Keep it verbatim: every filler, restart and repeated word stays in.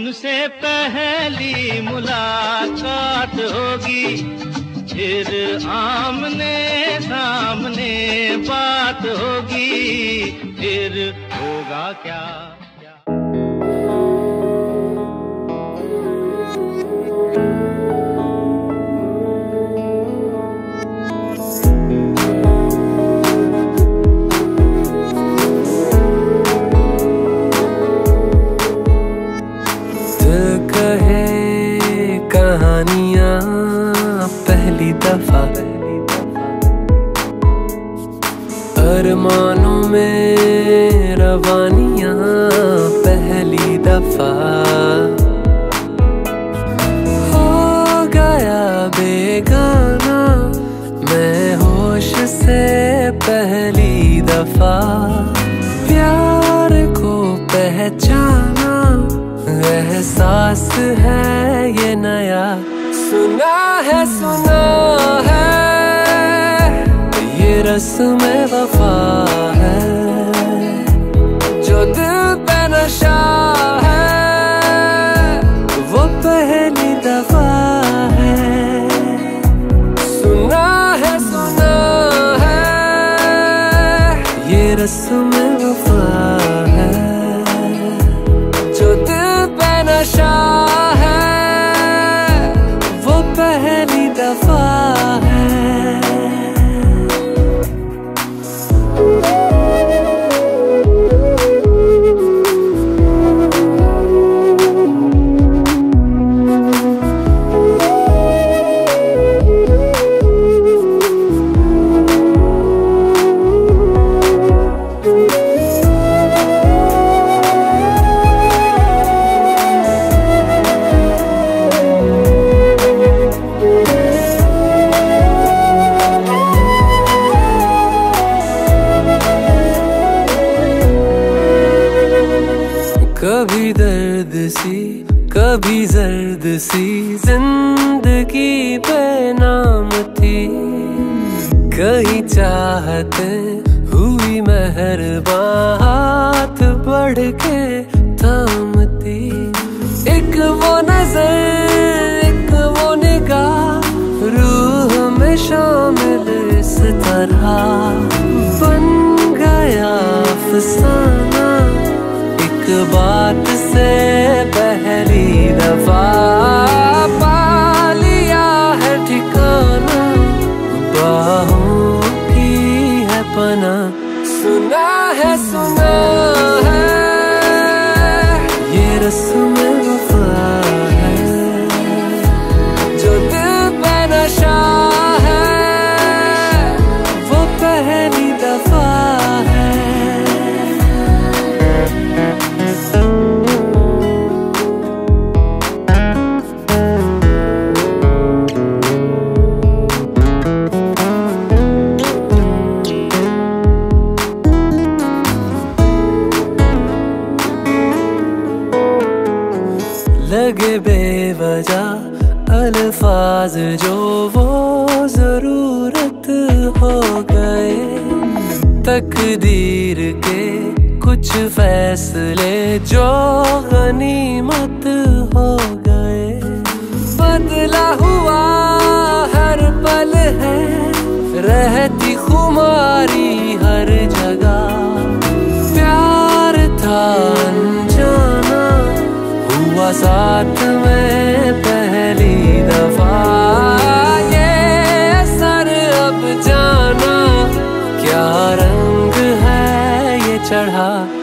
उनसे पहली मुलाकात होगी, फिर आमने सामने बात होगी, फिर होगा क्या। कहानियाँ पहली दफा, अरमानों में रवानियाँ पहली दफा, हो गया बेगाना मैं होश से पहली दफा, प्यार को पहचाना एहसास है ये नया, सुना है सुना है ये रस्म वफा है, जो दिल पे नशा है वो पहली दफा है, सुना है सुना है ये रस्म वफा है, जो दिल पे नशा है वो पहली दफा है। कभी दर्द सी कभी जर्द सी जिंदगी बेनाम थी, कहीं चाहते हुई मेहरबान हाथ बढ़ के थामती, एक वो नजर एक वो निगाह रूह में शामिल इस तरह बन गया अफसाना, बात से पहली दफा पा लिया है ठिकाना, बाहों की है पना, सुना है सुना है ये रस्म वफा है, जो दिल पे नशा है वो पहली दफा है। लगे बेवजह अल्फाज जो वो जरूरत हो गए, तकदीर के कुछ फैसले जो गनीमत हो गए, बदला हुआ हर पल है रहती खुमारी हर जगह, प्यार था अनजाना हुआ साथ में पहली दफा, ये असर अब जाना क्या रंग है ये चढ़ा।